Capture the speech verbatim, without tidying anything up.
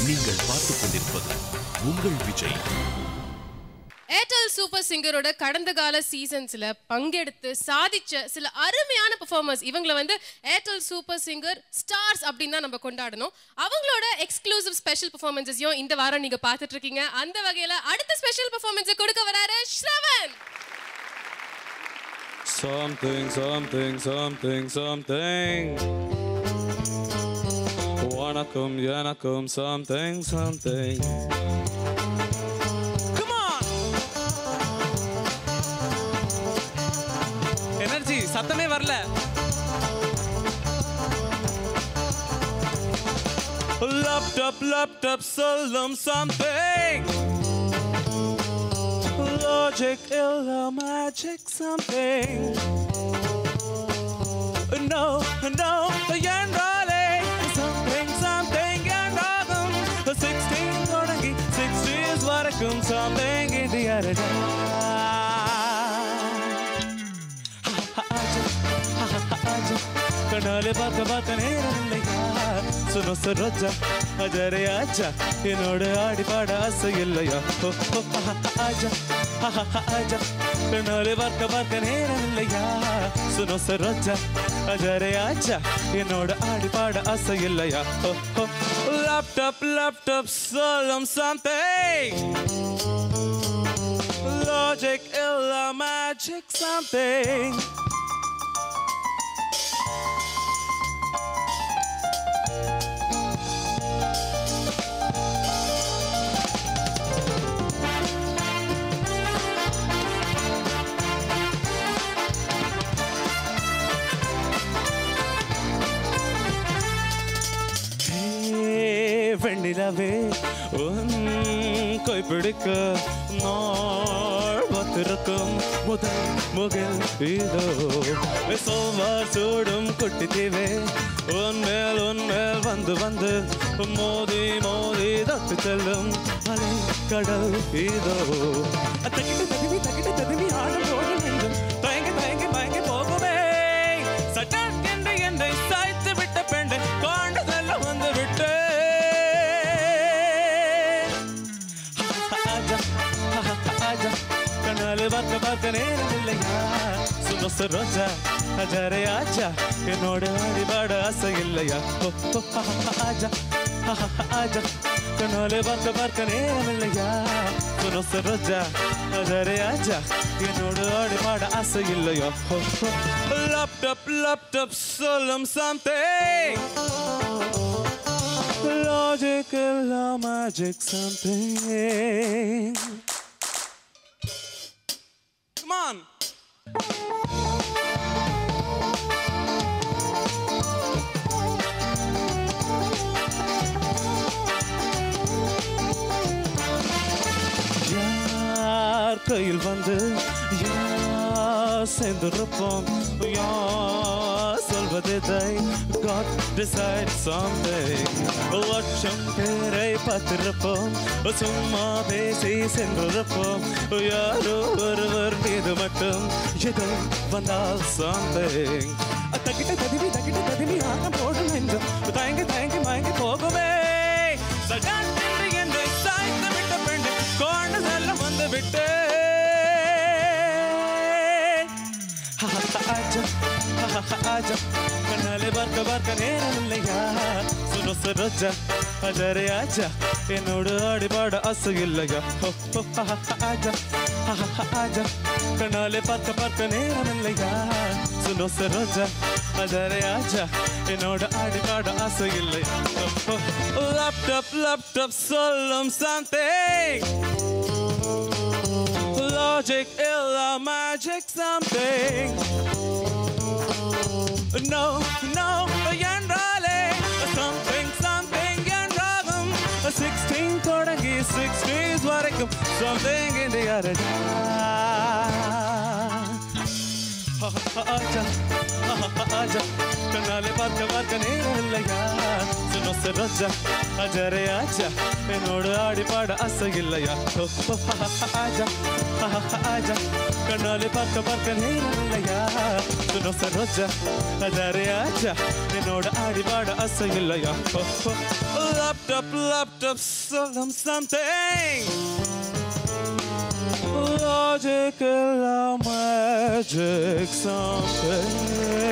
நீங்கள் பார்த்துக் கொண்டிருப்பது உங்கள் விஜய். ஏர்டெல் சூப்பர் சிங்கரோட கடந்த கால சீசன்ஸ்ல பங்கெடுத்து சாதிச்ச சில அருமையான பெர்ஃபார்மர்ஸ் இவங்களை வந்து ஏர்டெல் சூப்பர் சிங்கர் ஸ்டார்ஸ் அப்படின்னு தான் நம்ம கொண்டாடணும். அவங்களோட எக்ஸ்க்ளூசிவ் ஸ்பெஷல் பெர்ஃபார்மன்ஸையும் இந்த வாரம் நீங்க பார்த்துட்டு இருக்கீங்க. அந்த வகையில அடுத்த ஸ்பெஷல் பெர்ஃபார்மன்ஸை கொடுக்க வராரு Shravan. Something, something, something, something. Vanakkam, yanakam, something, something. Come on! Energy, சத்தமே வரல. Laptop, laptop, சொல்லும் something. Logic, illa, magic, something. No, no, yandale, something, something, yandagum. Sixteen, kodangi, sixties, varakum, something, idi arada. Aja, aja, kanale baka baka neerallaya. Suno saroja, ajare aja, inodu aadi paada asayillaya. Aja, aja, kanale baka baka neerallaya. Suno saroja, ajare aja, inodu aadi paada asayillaya. Laptop, laptop, solum something. Logic, illa, magic, something. வெண்ணிலவே உன் கைப்பிடிக்க நாள் பத்திருக்கும் முதல் முகில் இதோ சோமார் சூடும் குட்டி தீவே உன்மேல் உன்மேல் வந்து வந்து மோதி மோதி தட்டு செல்லும் அலை கடல் இதோ தகிட்டு தகுவி தகிட்டு தகுவி ஆடும் போடும் என்றும் தயங்கி தயங்கி மயங்கி போகுமே சட்டன் என்று என்னை சாய்த்து விட்ட பெண்ணை காண்டதெல்ல வந்து விட்டு kanale baka baka neerallaya. Suno saroja, ajare aja, inodu aadi paada asayillaya. Aja, aja, kanale baka baka neerallaya. Suno saroja, ajare aja, inodu aadi paada asayillaya. Laptop, laptop, solum something. Logic, illa, magic, something. Come on. யார் கையில் வந்து யார் சேர்ந்திருப்போம் யார் சொல்வதை God decides someday. லட்சம் பேரை பார்த்திருப்போம் சும்மா பேசி சென்றிருப்போம் யாரோ ஒருவர் மீது மட்டும் எதோ வந்தால் something. தகிட்ட தகுவி தகிட்ட தகுவி ஆட்டம் போடும் என்றும் தயங்கி தயங்கி மயங்கி போகுமே சடன் என்று என்னை சாய்த்து விட்ட பெண்ணு கோண்டதெல்லாம் வந்து விட்டு ஆஜா ஆஜா kanale barka barka neerallaya. Suno saroja, ajare aja, inodu aadi paada asayillaya. Aja, aja, kanale barka barka neerallaya. Suno saroja, ajare aja, inodu aadi paada asayillaya. Laptop, laptop, solum something. Logic, illa, magic, something. No, no, yandale, something, something, yandagum. Sixteen kodangi, sixties varakum, something in the other. Aja, ஆஜா கண்ணாலே பார்க்க பார்க்க நேரம் இல்லையா சுனோ சரோஜா அஜரே ஆஜா என்னோடு ஆடி பாட ஆசை இல்லையா ஆஜா ஆஜா கண்ணாலே பார்க்க பார்க்க நேரம் இல்லையா சுனோ சரோஜா அஜரே ஆஜா என்னோடு ஆடி பாட ஆசை இல்லையா லேப்டாப் லேப்டாப் சொல்லும் something logical magic something